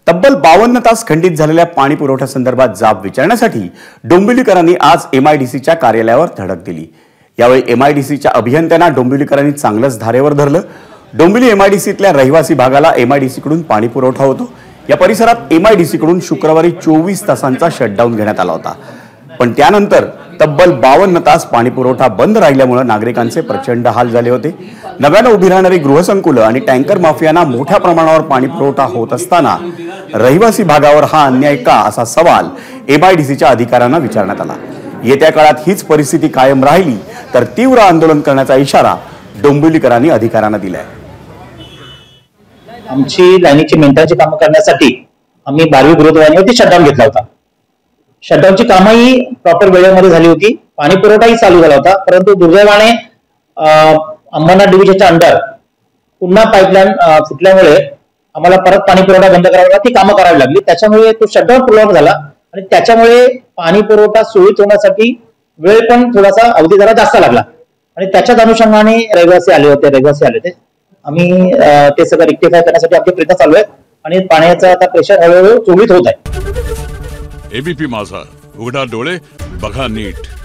तब्बल 52 तास खंडित झालेल्या पाणी पुरवठ्यासंदर्भात जाब विचारण्यासाठी डोंबिवलीकरांनी आज एमआयडीसीच्या कार्यालयावर धडक दिली। यावेळी एमआयडीसीच्या अभियंत्यांना डोंबिवलीकरांनी चांगलंच धारेवर धरलं। डोंबिवली एमआयडीसीतल्या रहिवासी भागाला एमआयडीसीकडून पाणी पुरवठा होतो। या परिसरात एमआयडीसीकडून शुक्रवारी 24 तासांचा शटडाऊन घेण्यात आला होता, पण त्यानंतर तब्बल 52 तास पाणी पुरवठा बंद राहिल्यामुळे नागरिकांचे प्रचंड हाल झाले होते। नव्याने उभी राहणारी गृहसंकुलं आणि टँकर माफियांना मोठ्या प्रमाणावर पाणी पुरवठा होत असताना रहिवासी भागावर हा अन्याय का, असा सवाल एमआयडीसीच्या अधिकाऱ्यांना विचारण्यात आला। येत्या काळात हीच परिस्थिती कायम राहिली तर तीव्र आंदोलन करण्याचा इशारा डोंबिवलीकरांनी अधिकाऱ्यांना दिलाय। आमची लाईनीची मेंटेनन्सची कामं करण्यासाठी आम्ही 12वी गुरुद्वारावरती शटडाऊन घेतला होता। शटडाऊनची कामही प्रॉपर वेळेमध्ये झाली होती, पाणी पुरवठाही चालू झाला होता, परंतु दुर्दैवाने अंबरनाथ डिव्हिजनच्या अंडर पुन्हा पाईपलाईन फुटल्यामुळे आम्हाला परत पाणी पुरवठा बंद करावा लागला, ती कामं करावी लागली। त्याच्यामुळे तो शटडाऊन पूर्ण झाला आणि त्याच्यामुळे पाणी पुरवठा सुरळीत होण्यासाठी वेळ पण थोडासा अवधी जरा जास्त लागला आणि त्याच्याच अनुषंगाने रहिवासी आले होते। आम्ही ते सगळं रेक्टिफाय करण्यासाठी आपले प्रयत्न चालू आहेत आणि पाण्याचा आता प्रेशर हळूहळू सुरळीत होत आहे। एबीपी माझा, उघडा डोळे बघा नीट।